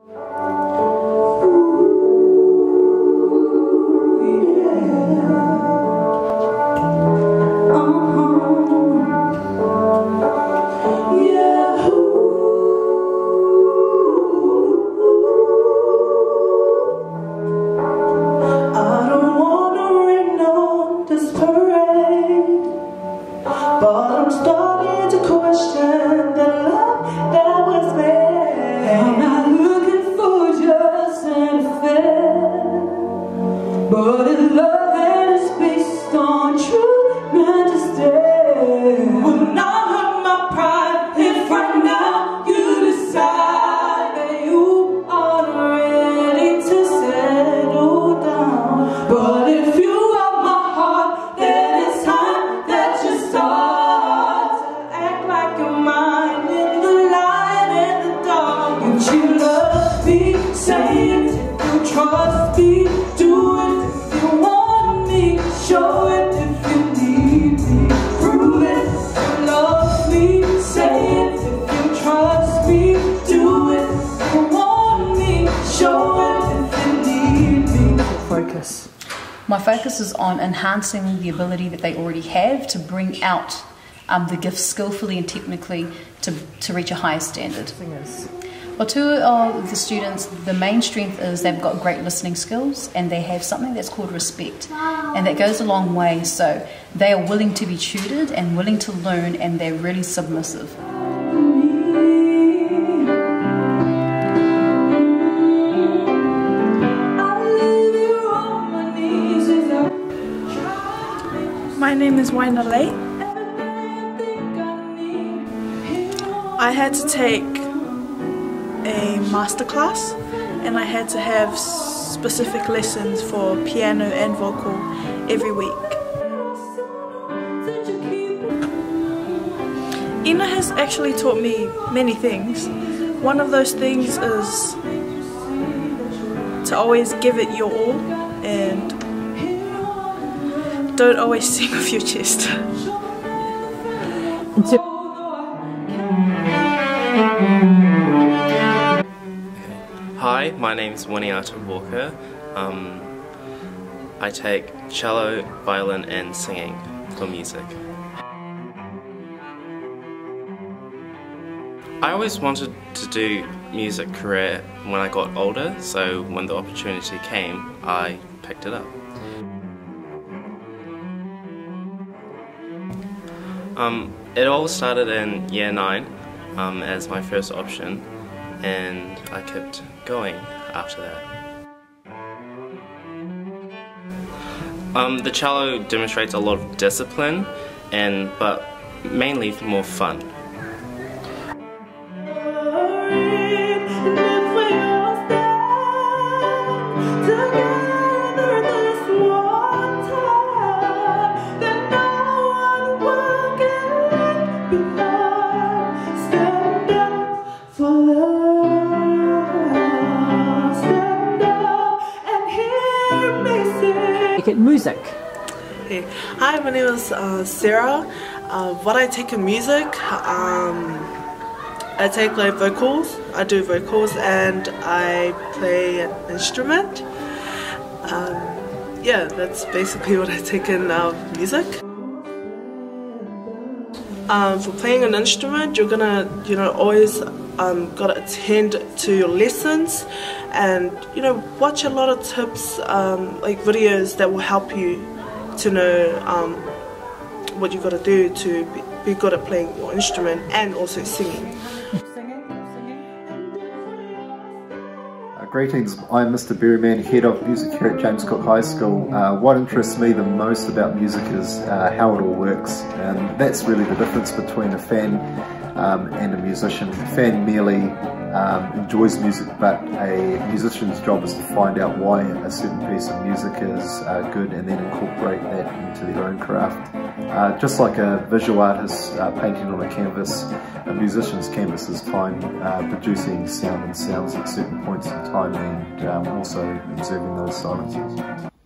My focus is on enhancing the ability that they already have to bring out the gifts skillfully and technically to reach a higher standard. Well, two of the students, the main strength is they've got great listening skills and they have something that's called respect, and that goes a long way. So they are willing to be tutored and willing to learn, and they're really submissive. My name is Waina Lei. I had to take a masterclass and I had to have specific lessons for piano and vocal every week. Ina has actually taught me many things. One of those things is to always give it your all and don't always sing off your chest. Hi, my name's Winiata Walker. I take cello, violin and singing for music. I always wanted to do music career when I got older, so when the opportunity came, I picked it up. It all started in year 9 as my first option, and I kept going after that. The cello demonstrates a lot of discipline, but mainly more fun. Music. Hey. Hi, my name is Sarah. What I take in music, I take like vocals. I do vocals and I play an instrument. Yeah, that's basically what I take in music. For playing an instrument, you're gonna, always gotta attend to your lessons, and watch a lot of tips, like videos that will help you to know what you gotta do to be good at playing your instrument and also singing. Greetings, I'm Mr. Berryman, Head of Music here at James Cook High School. What interests me the most about music is how it all works, and that's really the difference between a fan and a musician. A fan merely enjoys music, but a musician's job is to find out why a certain piece of music is good and then incorporate that into their own craft. Just like a visual artist painting on a canvas, a musician's canvas is time producing sound and sounds at certain points in time, and also observing those silences.